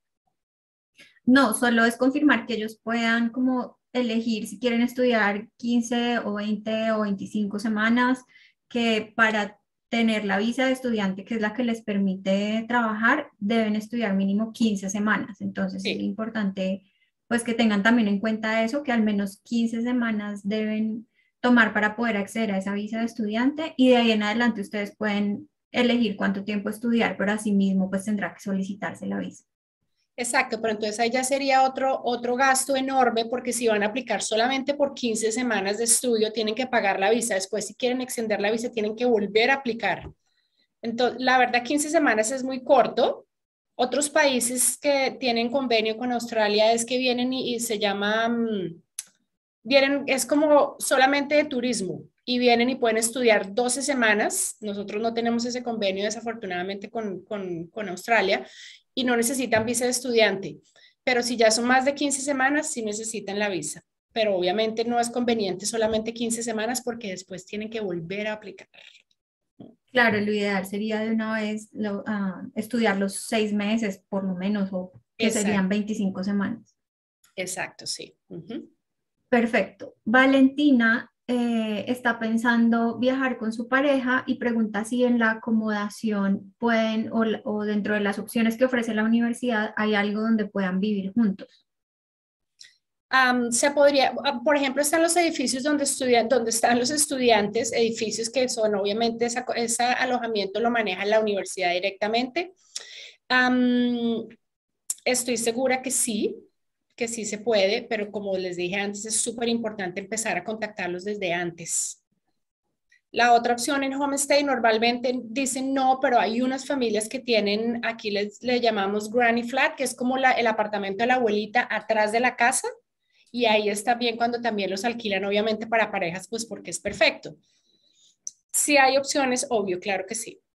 No, solo es confirmar que ellos puedan como elegir si quieren estudiar quince o veinte o veinticinco semanas, que para tener la visa de estudiante, que es la que les permite trabajar, deben estudiar mínimo quince semanas. Entonces sí. Es importante pues que tengan también en cuenta eso, que al menos quince semanas deben tomar para poder acceder a esa visa de estudiante, y de ahí en adelante ustedes pueden elegir cuánto tiempo estudiar, pero asimismo pues tendrá que solicitarse la visa. Exacto, pero entonces ahí ya sería otro, otro gasto enorme, porque si van a aplicar solamente por quince semanas de estudio, tienen que pagar la visa. Después, si quieren extender la visa, tienen que volver a aplicar. Entonces, la verdad, quince semanas es muy corto. Otros países que tienen convenio con Australia es que vienen y, y se llama, um, vienen, es como solamente de turismo, y vienen y pueden estudiar doce semanas. Nosotros no tenemos ese convenio, desafortunadamente, con, con, con Australia, y no necesitan visa de estudiante, pero si ya son más de quince semanas, sí necesitan la visa, pero obviamente no es conveniente solamente quince semanas, porque después tienen que volver a aplicar. Claro, lo ideal sería de una vez lo, uh, estudiar los seis meses por lo menos, o que Exacto. Serían veinticinco semanas. Exacto, sí. Uh-huh. Perfecto. Valentina eh, está pensando viajar con su pareja y pregunta si en la acomodación pueden, o, o dentro de las opciones que ofrece la universidad, hay algo donde puedan vivir juntos. Um, se podría, por ejemplo, están los edificios donde, estudian, donde están los estudiantes, edificios que son, obviamente, esa, ese alojamiento lo maneja la universidad directamente. Um, estoy segura que sí, que sí se puede, pero como les dije antes, es súper importante empezar a contactarlos desde antes. La otra opción en homestay normalmente dicen no, pero hay unas familias que tienen, aquí les, le llamamos granny flat, que es como la, el apartamento de la abuelita atrás de la casa, y ahí está bien cuando también los alquilan, obviamente para parejas, pues porque es perfecto. Si hay opciones, obvio, claro que sí.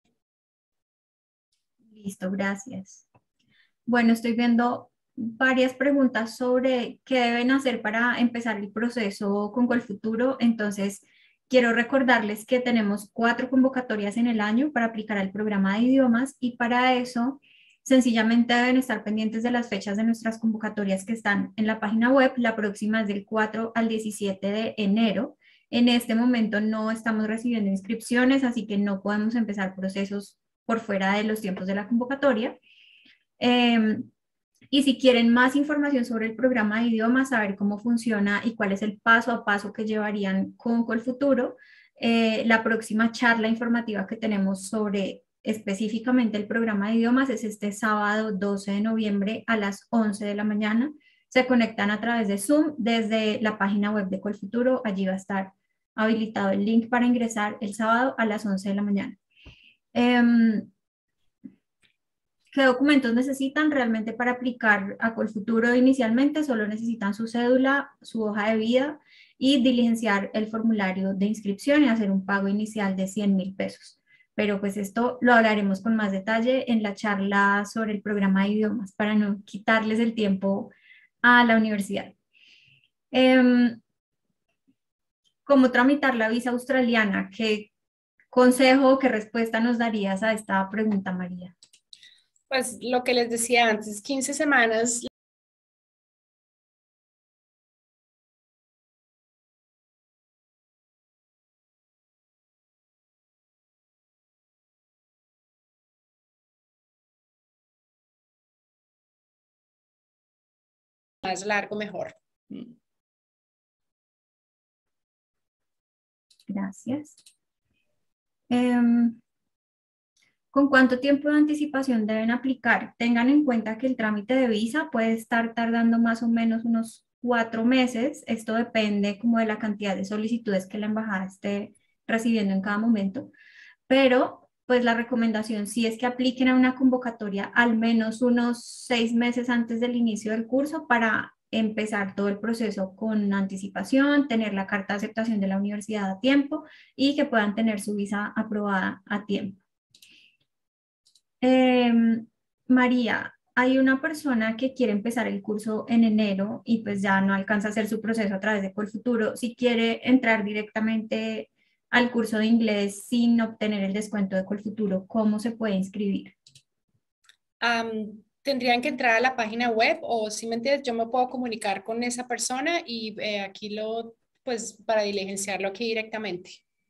Listo, gracias. Bueno, estoy viendo varias preguntas sobre qué deben hacer para empezar el proceso con Colfuturo. Entonces, quiero recordarles que tenemos cuatro convocatorias en el año para aplicar al programa de idiomas y para eso sencillamente deben estar pendientes de las fechas de nuestras convocatorias que están en la página web. La próxima es del cuatro al diecisiete de enero. En este momento no estamos recibiendo inscripciones, así que no podemos empezar procesos por fuera de los tiempos de la convocatoria. Eh, y si quieren más información sobre el programa de idiomas, saber cómo funciona y cuál es el paso a paso que llevarían con Colfuturo, eh, la próxima charla informativa que tenemos sobre específicamente el programa de idiomas es este sábado doce de noviembre a las once de la mañana. Se conectan a través de Zoom desde la página web de Colfuturo. Allí va a estar habilitado el link para ingresar el sábado a las once de la mañana. Um, ¿Qué documentos necesitan realmente para aplicar a Colfuturo? Inicialmente solo necesitan su cédula, su hoja de vida y diligenciar el formulario de inscripción y hacer un pago inicial de cien mil pesos. Pero pues esto lo hablaremos con más detalle en la charla sobre el programa de idiomas para no quitarles el tiempo a la universidad. Eh, ¿Cómo tramitar la visa australiana? ¿Qué consejo o qué respuesta nos darías a esta pregunta, María? Pues lo que les decía antes, quince semanas. Más largo, mejor. Gracias. Eh, ¿Con cuánto tiempo de anticipación deben aplicar? Tengan en cuenta que el trámite de visa puede estar tardando más o menos unos cuatro meses. Esto depende como de la cantidad de solicitudes que la embajada esté recibiendo en cada momento. Pero pues la recomendación sí es que apliquen a una convocatoria al menos unos seis meses antes del inicio del curso para empezar todo el proceso con anticipación, tener la carta de aceptación de la universidad a tiempo y que puedan tener su visa aprobada a tiempo. Eh, María, hay una persona que quiere empezar el curso en enero y pues ya no alcanza a hacer su proceso a través de Colfuturo. Si quiere entrar directamente al curso de inglés sin obtener el descuento de Colfuturo, ¿cómo se puede inscribir? Um, tendrían que entrar a la página web o si me entiendes, yo me puedo comunicar con esa persona y eh, aquí lo, pues para diligenciarlo aquí directamente.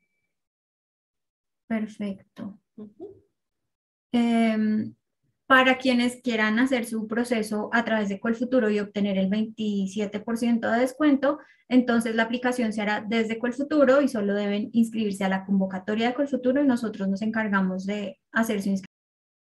Perfecto. Uh-huh. Eh, para quienes quieran hacer su proceso a través de Colfuturo y obtener el veintisiete por ciento de descuento, entonces la aplicación se hará desde Colfuturo y solo deben inscribirse a la convocatoria de Colfuturo y nosotros nos encargamos de hacer su inscripción.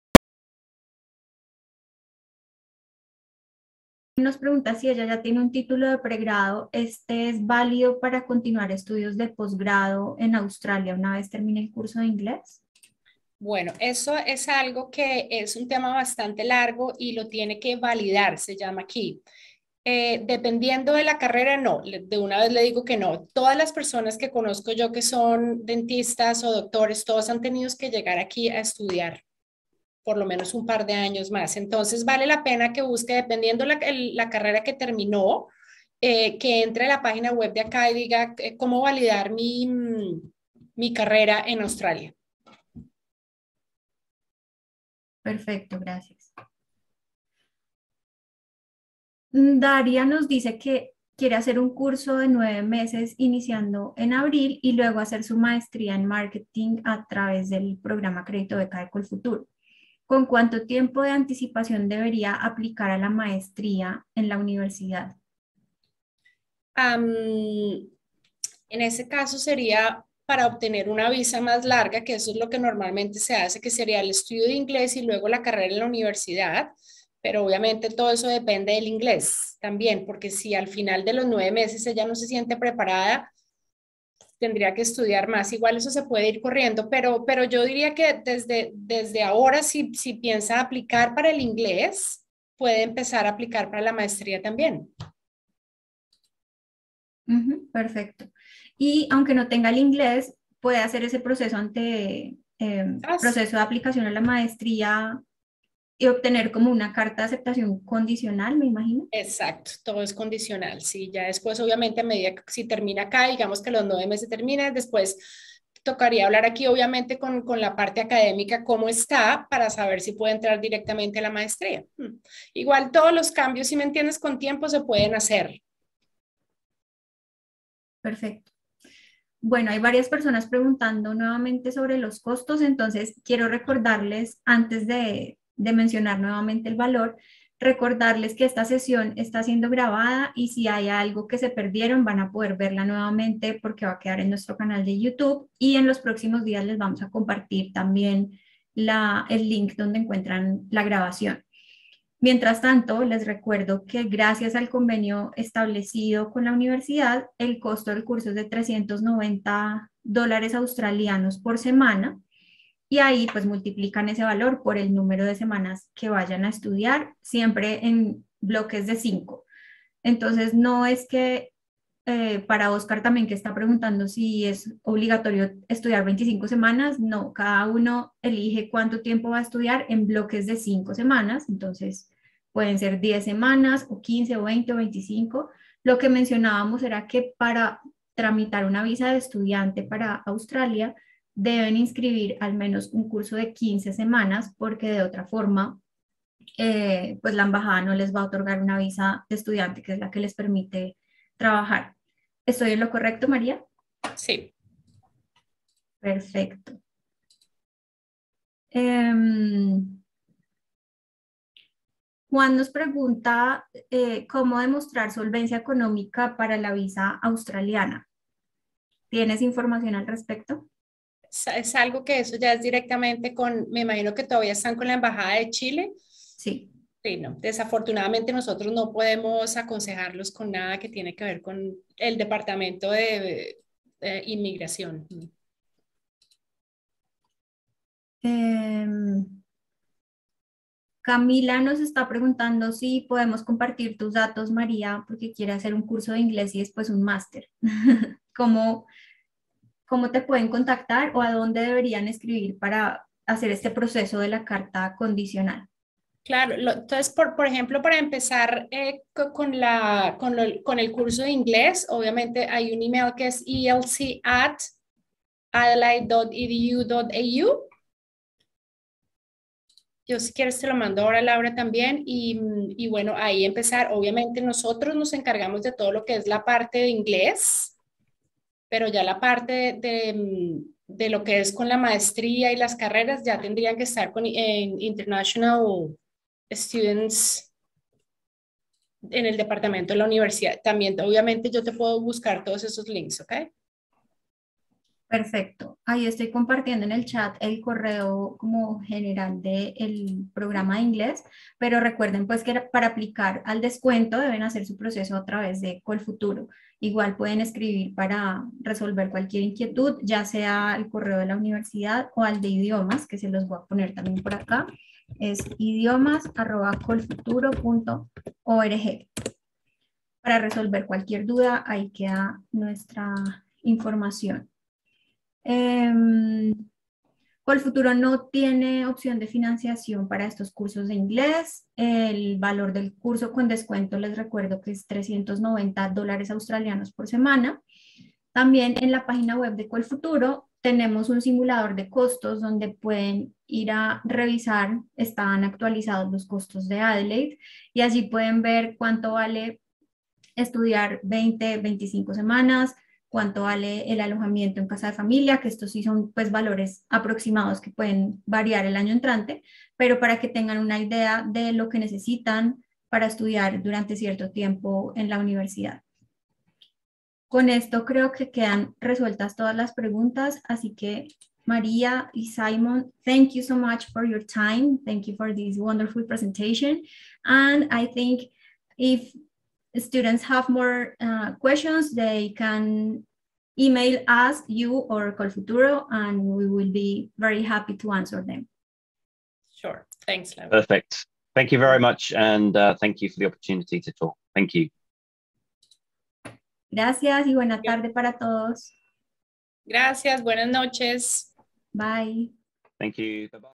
Nos pregunta si ella ya tiene un título de pregrado. ¿Este es válido para continuar estudios de posgrado en Australia una vez termine el curso de inglés? Bueno, eso es algo que es un tema bastante largo y lo tiene que validar, se llama aquí. Eh, dependiendo de la carrera, no, de una vez le digo que no. Todas las personas que conozco yo que son dentistas o doctores, todos han tenido que llegar aquí a estudiar por lo menos un par de años más. Entonces vale la pena que busque, dependiendo la, el, la carrera que terminó, eh, que entre a la página web de acá y diga eh, cómo validar mi, mi carrera en Australia. Perfecto, gracias. Daria nos dice que quiere hacer un curso de nueve meses iniciando en abril y luego hacer su maestría en marketing a través del programa Crédito Beca de Colfuturo. ¿Con cuánto tiempo de anticipación debería aplicar a la maestría en la universidad? Um, en ese caso sería para obtener una visa más larga, que eso es lo que normalmente se hace, que sería el estudio de inglés y luego la carrera en la universidad. Pero obviamente todo eso depende del inglés también, porque si al final de los nueve meses ella no se siente preparada, tendría que estudiar más. Igual eso se puede ir corriendo, pero, pero yo diría que desde, desde ahora, si, si piensa aplicar para el inglés, puede empezar a aplicar para la maestría también. Uh-huh, perfecto. Y aunque no tenga el inglés, puede hacer ese proceso ante eh, Ah, sí. proceso de aplicación a la maestría y obtener como una carta de aceptación condicional, me imagino. Exacto, todo es condicional. Sí, ya después, obviamente, a medida que si termina acá, digamos que los nueve meses terminan, después tocaría hablar aquí, obviamente, con, con la parte académica, cómo está, para saber si puede entrar directamente a la maestría. Hmm. Igual todos los cambios, si me entiendes, con tiempo se pueden hacer. Perfecto. Bueno, hay varias personas preguntando nuevamente sobre los costos, entonces quiero recordarles, antes de, de mencionar nuevamente el valor, recordarles que esta sesión está siendo grabada y si hay algo que se perdieron van a poder verla nuevamente porque va a quedar en nuestro canal de YouTube y en los próximos días les vamos a compartir también la, el link donde encuentran la grabación. Mientras tanto, les recuerdo que gracias al convenio establecido con la universidad, el costo del curso es de trescientos noventa dólares australianos por semana y ahí pues multiplican ese valor por el número de semanas que vayan a estudiar, siempre en bloques de cinco. Entonces, no es que eh, para Oscar también que está preguntando si es obligatorio estudiar veinticinco semanas, no, cada uno elige cuánto tiempo va a estudiar en bloques de cinco semanas, entonces pueden ser diez semanas o quince o veinte o veinticinco. Lo que mencionábamos era que para tramitar una visa de estudiante para Australia deben inscribir al menos un curso de quince semanas porque de otra forma eh, pues la embajada no les va a otorgar una visa de estudiante que es la que les permite trabajar. ¿Estoy en lo correcto, María? Sí. Perfecto. Um, Juan nos pregunta eh, cómo demostrar solvencia económica para la visa australiana. ¿Tienes información al respecto? Es, es algo que eso ya es directamente con, me imagino que todavía están con la Embajada de Chile. Sí. Sí, no. Desafortunadamente nosotros no podemos aconsejarlos con nada que tiene que ver con el Departamento de, de Inmigración. Eh, Camila nos está preguntando si podemos compartir tus datos, María, porque quiere hacer un curso de inglés y después un máster. ¿Cómo, ¿Cómo te pueden contactar o a dónde deberían escribir para hacer este proceso de la carta condicional? Claro, lo, entonces, por, por ejemplo, para empezar eh, con, con, la, con, lo, con el curso de inglés, obviamente hay un email que es e l c at adelaide punto e d u punto a u. Yo si quieres te lo mando ahora, Laura, también. Y, y bueno, ahí empezar. Obviamente nosotros nos encargamos de todo lo que es la parte de inglés, pero ya la parte de, de, de lo que es con la maestría y las carreras ya tendrían que estar con en International Students en el departamento de la universidad. También, obviamente, yo te puedo buscar todos esos links, ¿ok? Perfecto. Ahí estoy compartiendo en el chat el correo como general del programa de inglés, pero recuerden pues que para aplicar al descuento deben hacer su proceso a través de Colfuturo. Igual pueden escribir para resolver cualquier inquietud, ya sea el correo de la universidad o al de idiomas, que se los voy a poner también por acá. Es idiomas arroba colfuturo punto org. Para resolver cualquier duda, ahí queda nuestra información. Eh, Colfuturo no tiene opción de financiación para estos cursos de inglés. El valor del curso con descuento les recuerdo que es trescientos noventa dólares australianos por semana. También en la página web de Colfuturo tenemos un simulador de costos donde pueden ir a revisar, están actualizados los costos de Adelaide y allí pueden ver cuánto vale estudiar veinte, veinticinco semanas, cuánto vale el alojamiento en casa de familia, que estos sí son pues valores aproximados que pueden variar el año entrante, pero para que tengan una idea de lo que necesitan para estudiar durante cierto tiempo en la universidad. Con esto creo que quedan resueltas todas las preguntas, así que María y Simon, thank you so much for your time. Thank you for this wonderful presentation. And I think if students have more uh, questions, they can email us, you or Colfuturo, and we will be very happy to answer them. Sure. Thanks, Laura. Perfect. Thank you very much, and uh, thank you for the opportunity to talk. Thank you. Gracias y buena tarde para todos. Gracias, buenas noches. Bye. Thank you. Bye-bye.